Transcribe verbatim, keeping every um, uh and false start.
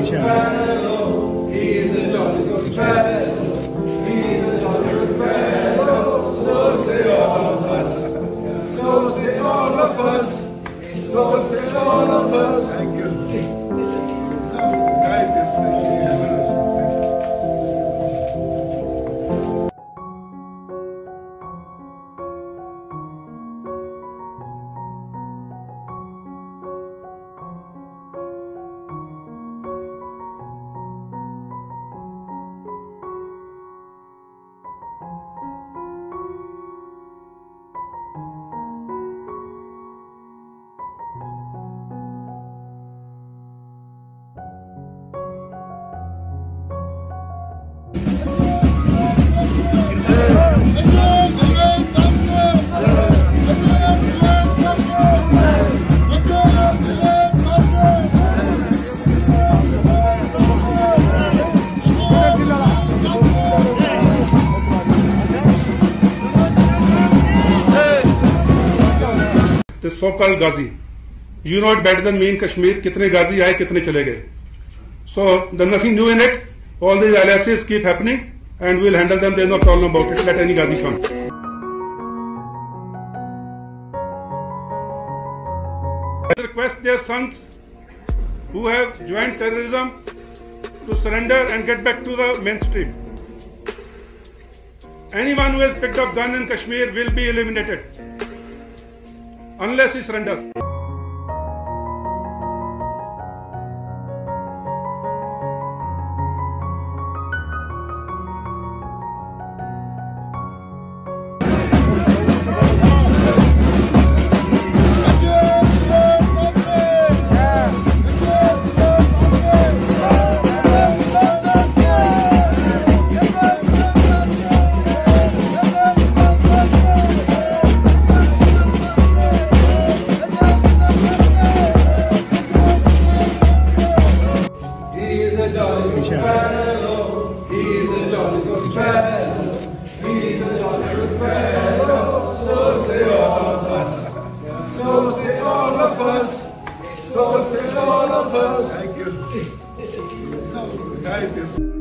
fellow. He's a jolly good fellow. He's a jolly good fellow. So say all of us. So say all of us. So say all of us. Thank you. Thank you. The so-called Ghazi. You know it better than me in Kashmir. Kitne Ghazi aaye, kitne chale gaye. So there's nothing new in it. All these aliases keep happening, and we'll handle them. There's no problem about it. Let any Ghazi come. I request their sons who have joined terrorism to surrender and get back to the mainstream. Anyone who has picked up gun in Kashmir will be eliminated unless he surrenders. He's a jolly good fellow. He's a jolly good fellow. So say all of us. So say all of us. So say all of us. Thank you. Thank you.